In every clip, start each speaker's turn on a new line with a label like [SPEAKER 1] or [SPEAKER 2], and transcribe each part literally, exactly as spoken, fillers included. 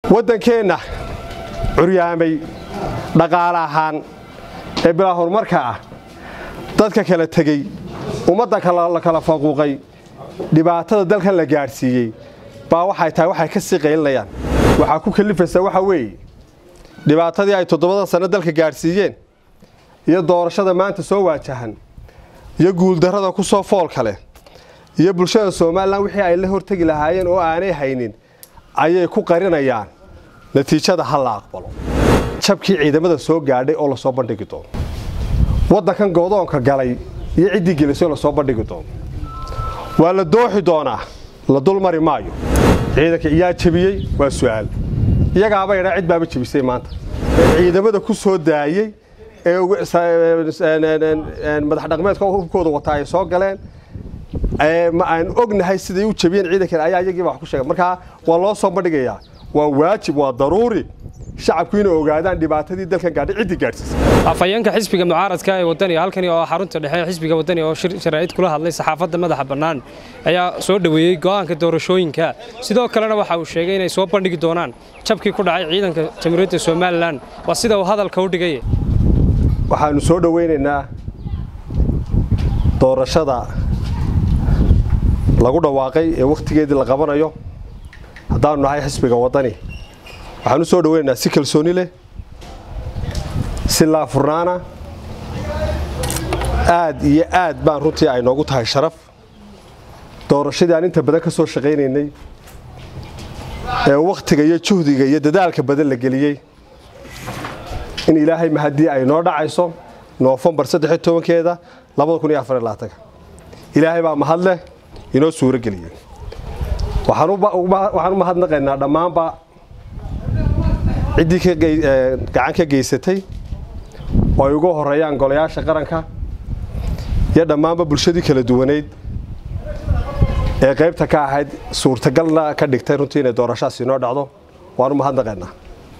[SPEAKER 1] waddankeena curyaamay dhaqaale ahaan ee bilaa horumarka ah dadka kala tagay ummadda kala kala faquuqay dhibaatada dalkan la gaarsiiyay baa waxay tahay waxay ka sii qeylinayaan waxa ku kalifaysa waxa weey dhibaatadii ay toddobada sano dalka gaarsiiyeen iyo doorashada maanta soo waajahan iyo guul darrada ku soo fool kale iyo bulshada Soomaaliland wixii ay la hortagi lahaayeen oo aanay haynin ayay ku qarinayaan natiijada hal la aqbalo jabkii ciidamada soo gaadhay oo la soo bandhigi doono waddankan goodoonka galay iyo cidii gelisay la soo bandhigi doono waa la dooxi doonaa la dulmari maayo ciidanka iyaa jabiyay waa su'aal iyaga aba ina cid baaba jabisay maanta ciidamada ku soo daayay ee madax dhaqameedka hubkooda wata ay soo galeen ee ma aan ognahay sidii uu jabiyeen ciidanka ayaa iyagii wax ku sheegay marka waa loo soo bandhigayaa waa waajib waa daruuri shacabku inay ogaadaan dhibaatadii dalkan gaadhay cid gaarsiisay
[SPEAKER 2] afayeenka xisbiga mucaaradka ee wadani halkani oo xarunta dhexe xisbiga wadani oo sharaa'id kula hadlay saxaafadda madaxa bannaan ayaa soo dhaweeyay go'aanka doorashooyinka sidoo kalena waxa uu sheegay inay soo bandhigi doonaan jabkii ku dhacay ciidanka Jamhuuriyadda Soomaaliland waa sida uu hadalka u dhigay
[SPEAKER 1] waxaanu soo dhaweynaynaa doorashada lagu dhawaaqay ee waqtigeedii la qabanayo hadaan nahay xisbiga wadani waxaanu soo dhaweynaynaa si kalsooni leh si la furnaana aad iyo aad baan runtii ay noogu tahay sharaf doorashadii aan inta badan ka soo shaqeynay ee waqtiga iyo juhdiga iyo dadaalka badan la geliyay in ilaahay mahadii ay noo dhacayso November saddex iyo toban-keeda laba kun iyo afar iyo labaatan ilaahay baa mahad leh inoo suura geliyay waxaan u waxaan u mahadnaqaynaa dhamaanba cidii ka gacan ka geysatay oo ay ugu horeeyaan golayaasha qaranka iyo dhamaanba bulshadii kala duwaneed ee qaybta ka ahayd suurtagalna ka dhigtay runtii inay doorashadaasi noo dhacdo waan u mahadnaqaynaa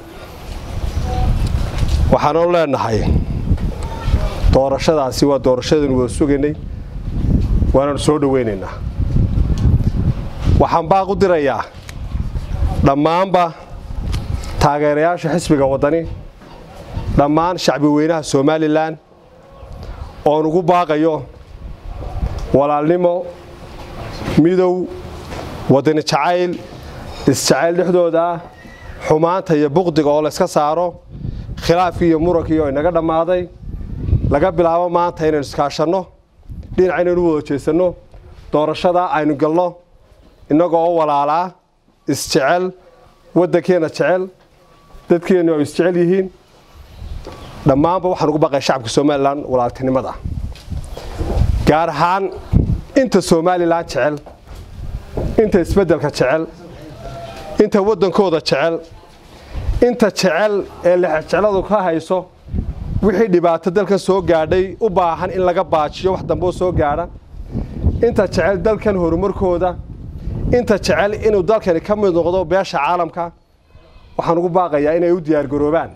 [SPEAKER 1] waxaan u leenahay doorashadaasi waa doorashadan wada sugaynay waana soo dhaweynaynaa waxaan baaq u dirayaa dhamaanba taageerayaasha xisbiga wadani dhamaan shacbi weynaha Soomaaliland oo ugu baaqayo walaalnimo midow wadani jacayl isjacayl dhexdooda xumaanta iyo buqdiga oo la iska saaro khilaaf iyo muranka iyo inaga dhamaaday laga bilaabo maanta inaan iskaashano dhinacayna u wada jeesano doorashada aynu galno inagoo walaalaa isjecel waddankeena jecel dadkeena oo isjecel yihiin dhamaanba waxaan ugu baaqay shacabka Soomaaliland walaaltinimada gaar ahaan inta Soomaaliland jecel inta isbeddelka jecel inta waddankooda jecel inta jecel ee la jeceladu ka hayso wixii dhibaato dalka soo gaadhay u baahan in laga baajiyo wax dambe soo gaara inta jecel dalkan horumarkooda inta jecel inuu dalkani ka mid noqdo beesha caalamka waxaan ugu baaqayaa inay u diyaar garoobaan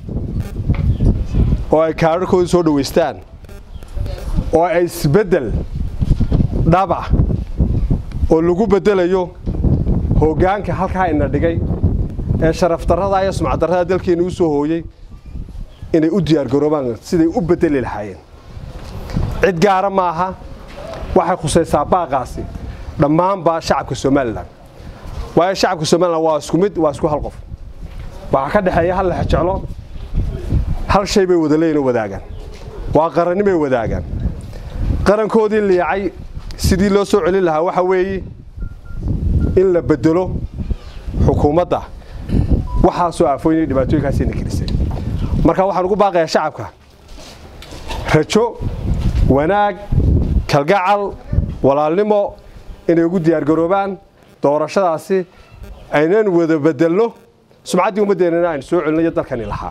[SPEAKER 1] oo ay kaararkooda soo dhaweystaan oo ay isbedel dhaba oo lagu bedelayo hoggaanka halka ina dhigay ee sharaf darrada iyo sumcad darrada dalkeena u soo hooyay inay u diyaar garoobaan siday u bedeli lahaayeen cid gaar ma aha waxay khusaysaa baaqaasi dhamaanba shacabka Soomaaliland waa shacabka Soomaaliland waa isku mid waa isku hal qof waxa ka dhaxeeya hal la jeclo hal shay bay wada leeyeen wadaagan waa qarannimo wadaagan qarankoodii liicay sidii loo soo celin lahaa waxa weeye in la bedelo xukuumadda waxa soo afooyay dhibaatooyinkaas in kirisay marka waxaan ugu baaqayaa shacabka rajo wanaag kalgacal walaalnimo inay ugu diyaar garoobaan doorashadaasi aynaan wada bedelno sumcaddii ummadeena aan soo celinayo dalkani lahaa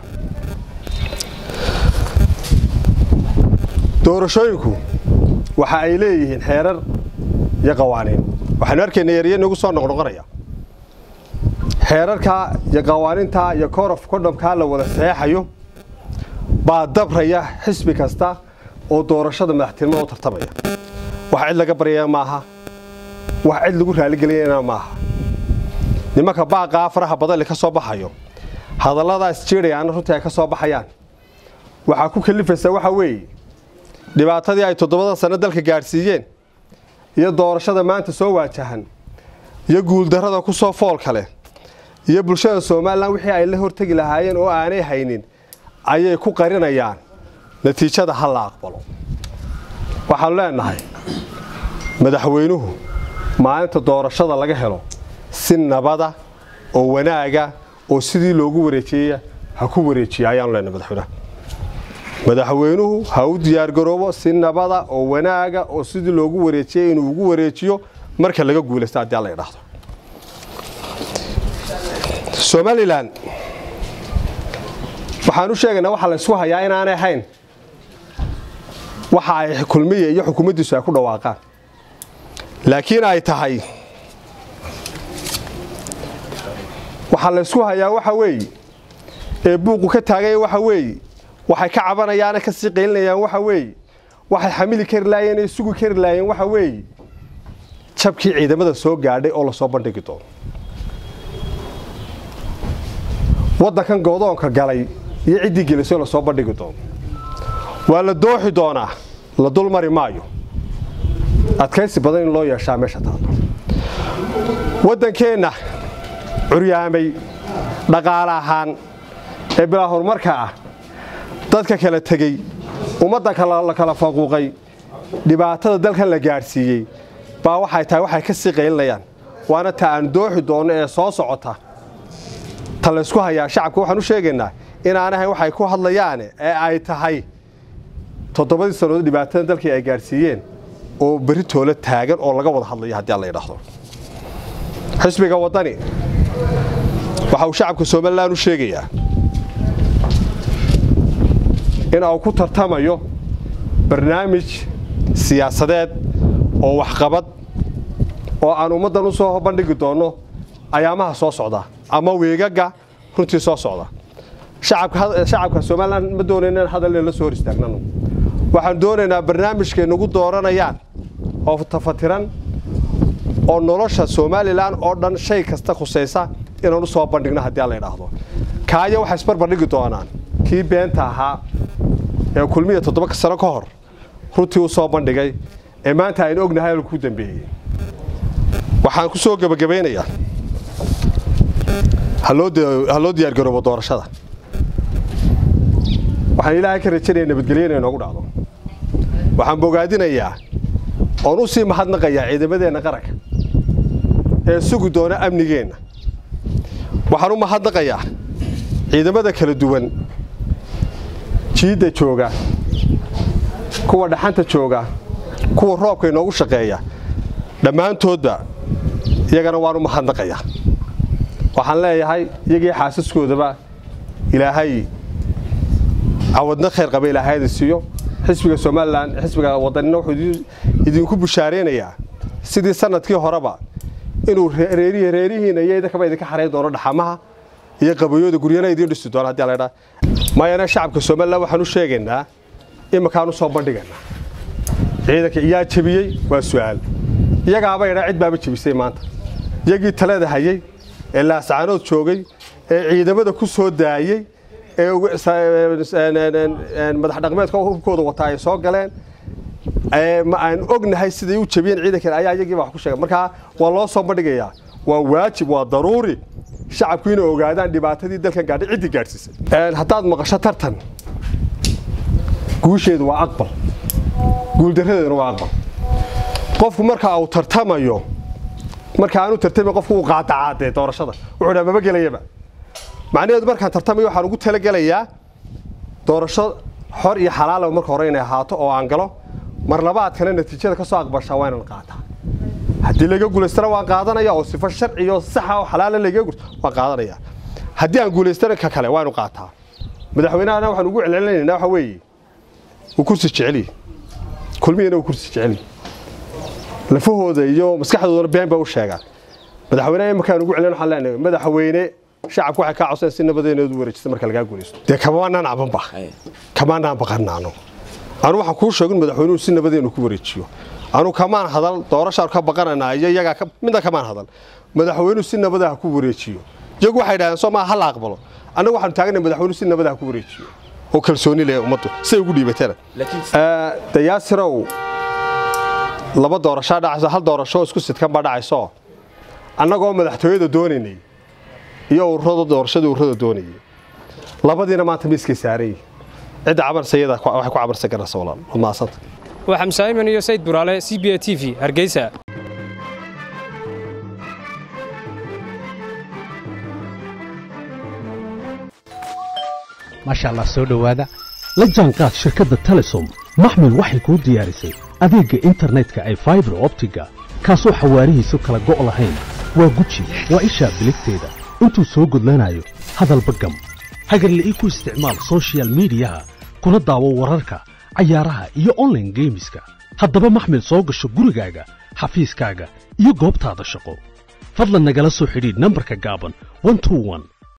[SPEAKER 1] doorashooyinku waxa ay leeyihiin xeerar iyo qawaaniin waxaan arkaynaa yaryar nagu soo noqnoqonaya xeerarka iyo qawaaniinta iyo korof kodhamka la wada saxayo baa dabraya xisbi kasta oo doorashada madaxtinimada u tartamaya waxa cid laga baryaa maaha wax cid lagu raali galiyayna maaha nimanka baaqaa faraha badan ka soo baxayo hadalladaas jeedayaan runtii ay ka soo baxayaan waxa ku kalifaysa waxa weeye dhibaatadii ay toddobada sano dalka gaarsiiyeen iyo doorashada maanta soo waajahan iyo guul darrada ku soo fool kale iyo bulshada Soomaaliland wixii ay la hortagi lahaayeen oo aanay haynin ayay ku qarinayaan natiijada hal la aqbalo waxaan leenahay madaxweynuhu maalinta doorashada laga helo si nabada oo wanaaga oo sidii loogu wareejiyay ha ku wareejiyo ayaan leenahay madaxweynaha madaxweynuhu ha u diyaar garoobo si nabada oo wanaaga oo sidii loogu wareejiyay inuu ugu wareejiyo marka laga guuleysto hadii la yiraahdo Somaliland waxaan u sheegaynaa waxa la isku hayaa in aanay ahayn waxa ay kulmiye iyo xukuumaddiisu ay ku dhawaaqaan laakiin ay tahay waxa la isku hayaa waxa weeye ee buuqu ka taagay waxa weeye waxay ka cabanayaan ka sii qeylinayaan waxa weeye waxay xamili kar laayeen ee sugu kar laayeen waxa weeye jabkii ciidamada soo gaadhay oo la soo bandhigi doono waddankan goodoonka galay iyo cidii gelisay la soo bandhigi doono waa la dooxi doonaa la dul mari maayo adkaysi badan in loo yeeshaa meesha taalo waddankeena curyaamay dhaqaale ahaan ee bilaa horumarka ah dadka kala tagay ummadda kala la kala faquuqay dhibaatada dalkan la gaarsiiyay baa waxay tahay waxay ka sii qeylinayaan waana taa aan dooxi doono ee soo socota ta la isku hayaa shacabku waxaan u sheegaynaa in aanahay waxay ku hadlayaan ee ay tahay toddobadii sano dhibaatada dalkii ay gaarsiiyeen oo bari toole taagan oo laga wada hadlayo hadii la yiraahdo xisbiga wadani waxa uu shacabka Soomaaliland u sheegayaa in uu ku tartamayo barnaamij siyaasadeed oo wax qabad oo aan ummadan u soo bandhigi doono ayaamaha soo socda ama weegaga runtii soo socda shacabka shacabka Soomaaliland ma doonayaan hadal la soo hor istaagnano waxaan doonaynaa barnaamijkeena ugu dooranayaan oo tafatiran oo nolosha Soomaaliland oo dhan shay kasta khusaysa inaan u soo bandhigno hadii la yiraahdo kaayo waxa isbar bandhigi doonaan kii beenta ahaa ee kulmiye toddoba sano ka hor runtii u soo bandhigay ee maanta aynu ognahay inuu ku dambeeyay waxaan ku soo gabagabeynayaa haloo haloo diyaar garoobo doorashada waxaan ilaahay ka rajaynayaa nabadgelyo inay noogu dhacdo waxaan bogaadinayaa oo u sii mahadnaqayaa ciidamadeena qaranka ee sugu doona amnigeena waxaan u mahadnaqayaa ciidamada kala duwan jiida jooga kuwa dhaxanta jooga kuwa roobka inoogu shaqeeya dhamaantoodba iyagana waan u mahadnaqayaa waxaan leeyahay iyagii xaasaskoodaba ilaahay awadna khayr qaba ilaahay siiyo xisbiga Soomaaliland xisbiga wadanina wuxuu idinku bushaareynaya sidii sanadkii horeba inuu reerihi reerihiina iyada ka baydka xareey doono dhaxamaha iyo qabayooda guriyana idin dhisi doona hadii la yiraahdo maayana shacabka Soomaaliland waxaan u sheegaynaa in makaan u soo bandhiganaa ciidanka iyaa jabiyay waa su'aal iyaga ba ira cid baaba jabisay maanta iyagii talada hayay ee la saanood joogay ee ciidamada ku soo daayay ee madax dhaqameedka hubkooda wata ay soo galeen ee ma aan ognahay sidii uu jabiyeen ciidanka ayaa iyagii wax ku sheegay marka waa loo soo bandhigayaa waa waajib waa daruuri shacabku inay ogaadaan dhibaatadii dalkan gaadhay cidii gaarsiisay ee hadaad maqasho tartan guusheedu waa aqbal guul darradeeduna waa aqbal qofku marka uu tartamayo marka aanu tartamay qofku uu qaadacaade doorashada wuxuu dhaama galayaba macnaheedu marka tartamayo waxaan ugu tala galayaa doorasho xor iyo xalaal ah marka hore inay ahaato oo aan galo mar labaad kana natiijada ka soo aqbasha waa inaan qaataa hadii laga guuleystana waan qaadanaya oo sifo sharci iyo sax ah oo xalaal ah laga guurto waan qaadanaya hadii aan guuleystana ka kale waan u qaataa madaxweynaha waxaan ugu celcelinaynaa waxa weeye uu kursi jeceli kulmiyana uu kursi jeceli lafahooda iyo maskaxdooda been ba u sheegaan madaxweynaha markaan ugu celin waxaan leenahay madaxweyne shacabku waxa ka codsan si nabadeed u wareejista marka laga guuleysto de kabaanaan cabanba kabaanaan baqanaano anu waxa ku sheegin madaxweynuhu si nabadeed ku wareejiyo anu kamaan hadal doorasho ka baqanana iyo iyaga midna kamaan hadal madaxweynuhu si nabad ah ku wareejiyo iyagu waxay dhaaheen Soomaaliya hal aqbalo anagu waxaan taagnay madaxweynuhu si nabad ah ku wareejiyo oo kalsooni leh ummaddu say ugu dhiibateen ee dayaasirow laba doorasho dhacayso hal doorasho isku sidkan ba dhacayso annagoo madaxtooyada doonaynay iyo ururada doorashada ururada doonayay labadiina maanta miiska saaray cid cabar sayida wax ku cabarsan karaysa walaal ma asanta
[SPEAKER 2] waa Xamsa Ayman iyo Said Buraale C B A T V Hargeysa
[SPEAKER 3] ما شاء الله soo dhawaada la jaanqaad shirkadda Telesom maxmil waxay ku diyaarisay adeega internetka ay fiber optiga kaasoo xawaarihiisu kala go'o lahayn waa guji waa isha biligteeda intuu soo gudlanayo hadalba gam hagarle ii ku isticmaal social media kuna daawo wararka ciyaaraha iyo online gameska haddaba maxmil soo gasho gurigaaga xafiiskaaga iyo goobtaada shaqo fadlan nagala soo xidhiidh nambarka gaaban one two one